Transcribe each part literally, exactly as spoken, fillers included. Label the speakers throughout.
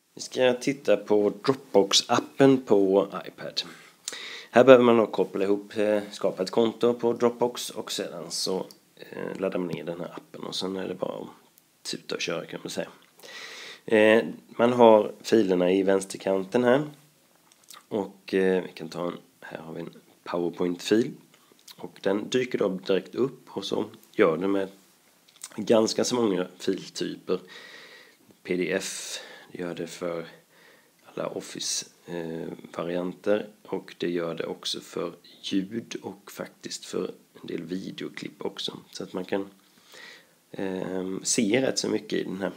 Speaker 1: Vi ska titta på Dropbox-appen på iPad. Här behöver man då koppla ihop, skapa ett konto på Dropbox och sedan så laddar man ner den här appen och sen är det bara att tuta och köra, kan man säga. Man har filerna i vänsterkanten här och vi kan ta en, här har vi en PowerPoint-fil och den dyker då direkt upp och så gör den med ganska så många filtyper. P D F, det gör det för alla Office-varianter och det gör det också för ljud och faktiskt för en del videoklipp också. Så att man kan eh, se rätt så mycket i den här.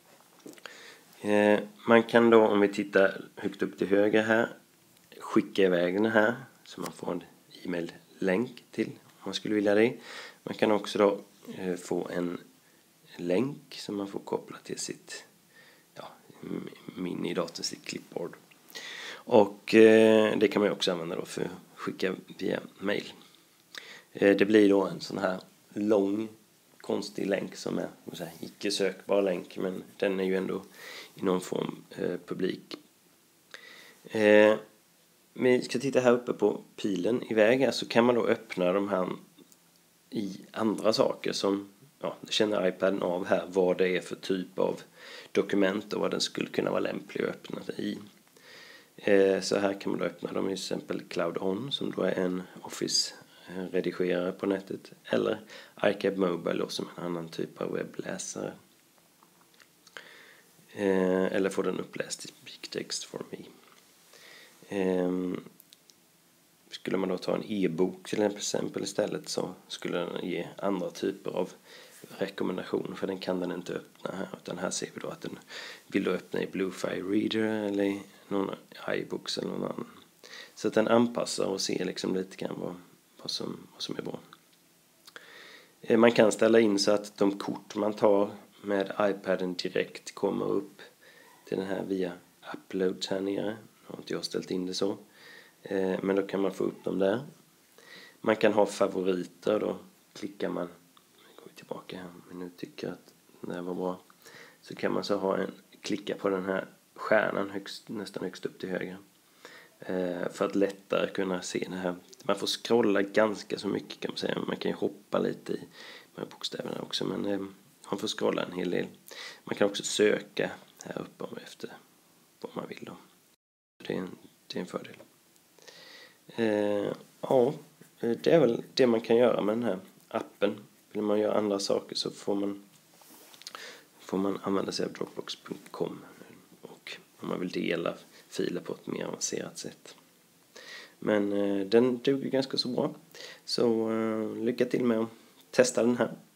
Speaker 1: Eh, man kan då, om vi tittar högt upp till höger här, skicka iväg den här så man får en e-mail-länk till om man skulle vilja det. Man kan också då eh, få en länk som man får koppla till sitt ja, minidator, sitt clipboard. Och eh, det kan man också använda då för att skicka via mail. Eh, det blir då en sån här lång konstig länk som är så här, icke sökbar länk, men den är ju ändå i någon form eh, publik. Eh, vi ska titta här uppe på pilen iväg här, så kan man då öppna de här i andra saker som ja, det känner iPaden av här vad det är för typ av dokument och vad den skulle kunna vara lämplig att öppna det i. Eh, så här kan man då öppna dem i till exempel Cloud On som då är en Office-redigerare på nätet, eller iCab Mobile som en annan typ av webbläsare. Eh, eller få den uppläst i BigText for me. Eh, skulle man då ta en e-bok till exempel istället så skulle den ge andra typer av rekommendation, för den kan den inte öppna här, utan här ser vi då att den vill då öppna i Bluefire Reader eller i någon iBooks eller någon annan. Så att den anpassar och ser liksom lite grann vad, vad, som, vad som är bra. Man kan ställa in så att de kort man tar med iPaden direkt kommer upp till den här via Uploads här nere. Nu har inte jag ställt in det så. Men då kan man få upp dem där. Man kan ha favoriter, då klickar man, går vi tillbaka här, men nu tycker jag att det här var bra. Så kan man så ha en, klicka på den här stjärnan högst, nästan högst upp till höger. För att lättare kunna se det här. Man får scrolla ganska så mycket, kan man säga. Man kan ju hoppa lite i de här bokstäverna också, men man får scrolla en hel del. Man kan också söka här uppe om efter vad man vill då. Det är en, det är en fördel. Eh, ja, det är väl det man kan göra med den här appen. Vill man göra andra saker så får man får man använda sig av Dropbox punkt com, och om man vill dela filer på ett mer avancerat sätt. Men eh, den duger ganska så bra. Så eh, lycka till med att testa den här.